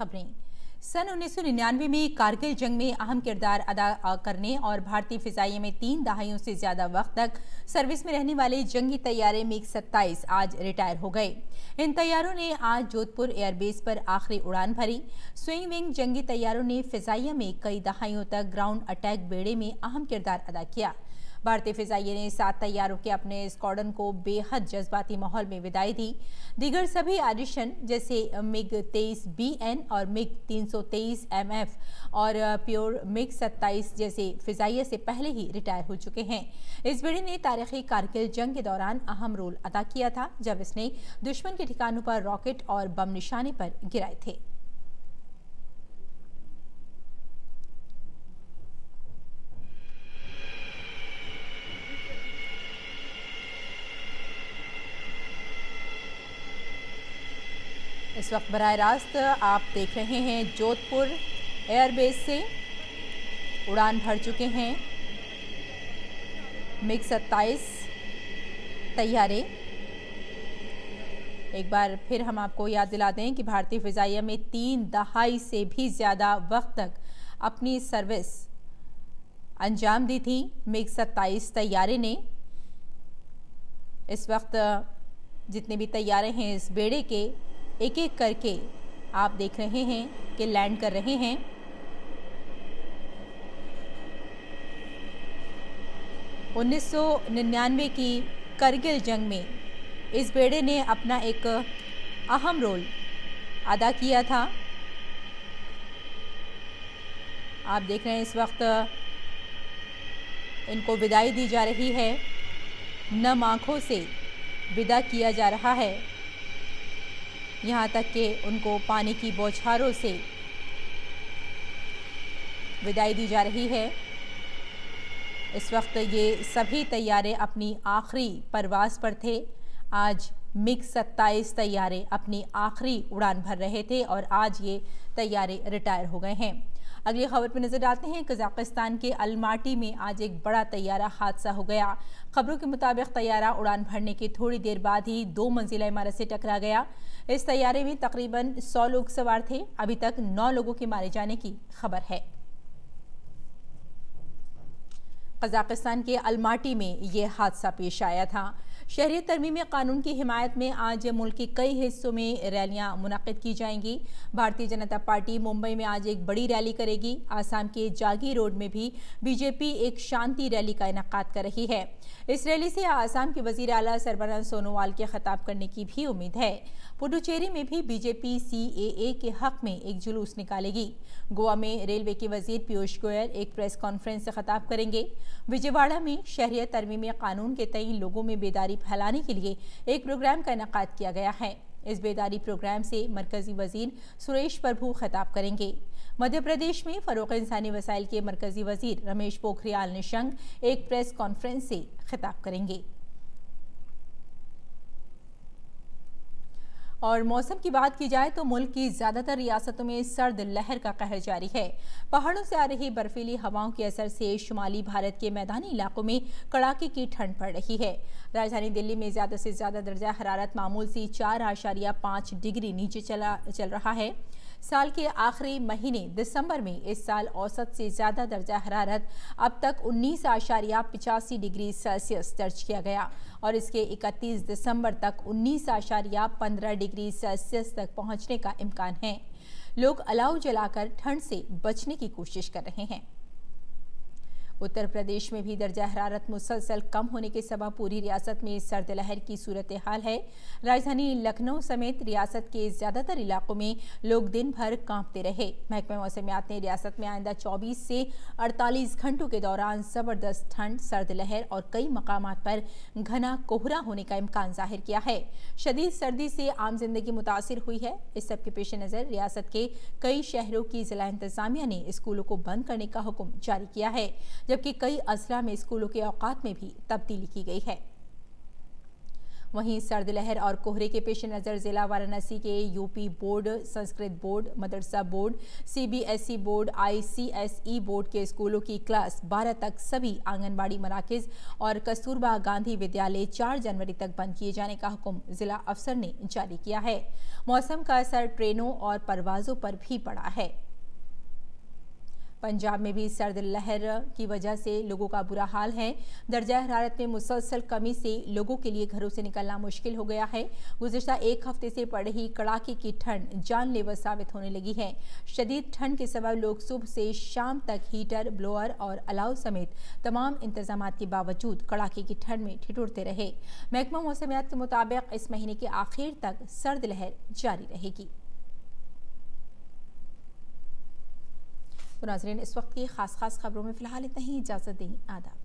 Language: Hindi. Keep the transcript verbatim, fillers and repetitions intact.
खबरें। सन उन्नीस सौ निन्यानवे में कारगिल जंग में अहम किरदार अदा करने और भारतीय फिजाइये में तीन दहाइयों से ज्यादा वक्त तक सर्विस में रहने वाले जंगी तैयारे मिग सत्ताईस आज रिटायर हो गए। इन तैयारों ने आज जोधपुर एयरबेस पर आखिरी उड़ान भरी। स्विंग विंग जंगी तैयारों ने फिजाइया में कई दहाइयों तक ग्राउंड अटैक बेड़े में अहम किरदार अदा किया। भारतीय फिजाइये ने सात तैयारों के अपने स्क्वाड्रन को बेहद जज्बाती माहौल में विदाई दी। दीगर सभी एडिशन जैसे मिग तेईस बी एन और मिग तीन सौ तेईस एम एफ और प्योर मिग सत्ताईस जैसे फिजाइये से पहले ही रिटायर हो चुके हैं। इस बेड़े ने तारीखी कारगिल जंग के दौरान अहम रोल अदा किया था, जब इसने दुश्मन के ठिकानों पर रॉकेट और बम निशाने पर गिराए थे। इस वक्त बराह रास्त आप देख रहे हैं जोधपुर एयरबेस से उड़ान भर चुके हैं मिग सत्ताईस तैयारे। एक बार फिर हम आपको याद दिला दें कि भारतीय फिजाइया में तीन दहाई से भी ज़्यादा वक्त तक अपनी सर्विस अंजाम दी थी मिग सत्ताईस तैयारे ने। इस वक्त जितने भी तैयारे हैं इस बेड़े के एक एक करके आप देख रहे हैं कि लैंड कर रहे हैं। उन्नीस सौ निन्यानवे की करगिल जंग में इस बेड़े ने अपना एक अहम रोल अदा किया था। आप देख रहे हैं इस वक्त इनको विदाई दी जा रही है, नम आँखों से विदा किया जा रहा है, यहाँ तक कि उनको पानी की बौछारों से विदाई दी जा रही है। इस वक्त ये सभी तैयारे अपनी आखिरी परवाज़ पर थे। आज मिग सत्ताईस तैयारे अपनी आखिरी उड़ान भर रहे थे और आज ये तैयारे रिटायर हो गए हैं। अगली खबर पर नजर डालते हैं। कजाकिस्तान के अलमाटी में आज एक बड़ा तैयारा हादसा हो गया। खबरों के मुताबिक तैयारा उड़ान भरने के थोड़ी देर बाद ही दो मंजिला इमारत से टकरा गया। इस तैयारे में तकरीबन सौ लोग सवार थे। अभी तक नौ लोगों के मारे जाने की खबर है। कजाकिस्तान के अलमाटी में ये हादसा पेश आया था। शहरियत तरमीम कानून की हिमायत में आज मुल्क के कई हिस्सों में रैलियां मुनक्किद की जाएंगी। भारतीय जनता पार्टी मुंबई में आज एक बड़ी रैली करेगी। आसाम के जागी रोड में भी बीजेपी एक शांति रैली का इनेकाद कर रही है। इस रैली से आसाम के वजीर आला सर्बानंद सोनोवाल के खिताब करने की भी उम्मीद है। पुडुचेरी में भी बीजेपी सी ए ए के हक में एक जुलूस निकालेगी। गोवा में रेलवे के वजीर पीयूष गोयल एक प्रेस कॉन्फ्रेंस से खिताब करेंगे। विजयवाड़ा में शहरियत तरमीम कानून के तई लोगों में बेदारी फैलाने के लिए एक प्रोग्राम का इनेकाद किया गया है। इस बेदारी प्रोग्राम से मरकजी वजीर सुरेश प्रभु खिताब करेंगे। मध्य प्रदेश में फरोग इंसानी वसाइल के मरकजी वजीर रमेश पोखरियाल निशंक एक प्रेस कॉन्फ्रेंस से खिताब करेंगे। और मौसम की बात की जाए तो मुल्क की ज्यादातर रियासतों में सर्द लहर का कहर जारी है। पहाड़ों से आ रही बर्फीली हवाओं के असर से शुमाली भारत के मैदानी इलाकों में कड़ाके की ठंड पड़ रही है। राजधानी दिल्ली में ज्यादा से ज्यादा दर्जा हरारत मामूल से चार आशारिया पाँच डिग्री नीचे चला चल रहा है। साल के आखिरी महीने दिसंबर में इस साल औसत से ज्यादा दर्जा हरारत अब तक उन्नीस आशारिया पिचासी डिग्री सेल्सियस दर्ज किया गया और इसके इकतीस दिसंबर तक उन्नीस आशारिया पंद्रह डिग्री सेल्सियस तक पहुंचने का इम्कान है। लोग अलाव जलाकर ठंड से बचने की कोशिश कर रहे हैं। उत्तर प्रदेश में भी दर्जा हरारत मुसलसल कम होने के सबब पूरी रियासत में सर्द लहर की सूरत हाल है। राजधानी लखनऊ समेत रियासत के ज्यादातर इलाकों में लोग दिन भर कांपते रहे। महकमा मौसमियात ने रियासत में आइंदा चौबीस से अड़तालीस घंटों के दौरान जबरदस्त ठंड, सर्द लहर और कई मकामात पर घना कोहरा होने का इम्कान जाहिर किया है। शदीद सर्दी से आम जिंदगी मुतासिर हुई है। इस सब के पेश नज़र रियासत के कई शहरों की जिला इंतजामिया ने स्कूलों को बंद करने का हुक्म जारी किया है, जबकि कई अजला में स्कूलों के औकात में भी तब्दीली की गई है। वहीं सर्द लहर और कोहरे के पेश नज़र जिला वाराणसी के यूपी बोर्ड, संस्कृत बोर्ड, मदरसा board, CBSE board, ICSE board के स्कूलों की क्लास बारह तक, सभी आंगनबाड़ी मराकज और कस्तूरबा गांधी विद्यालय चार जनवरी तक बंद किए जाने का हुक्म जिला अफसर ने जारी किया है। मौसम का असर ट्रेनों और परवाजों पर भी पड़ा है। पंजाब में भी सर्द लहर की वजह से लोगों का बुरा हाल है। दर्जा हरारत में मुसलसल कमी से लोगों के लिए घरों से निकलना मुश्किल हो गया है। गुज़िश्ता एक हफ्ते से पड़ रही कड़ाके की ठंड जानलेवा साबित होने लगी है। शदीद ठंड के सबब लोग सुबह से शाम तक हीटर, ब्लोअर और अलाव समेत तमाम इंतजामात के बावजूद कड़ाके की ठंड में ठिठुरते रहे। महकमा मौसमियात के मुताबिक इस महीने के आखिर तक सर्द लहर जारी रहेगी। तो नाज़रीन, इस वक्त की खास खास खबरों में फिलहाल इतना ही। इजाज़त दें। आदाब।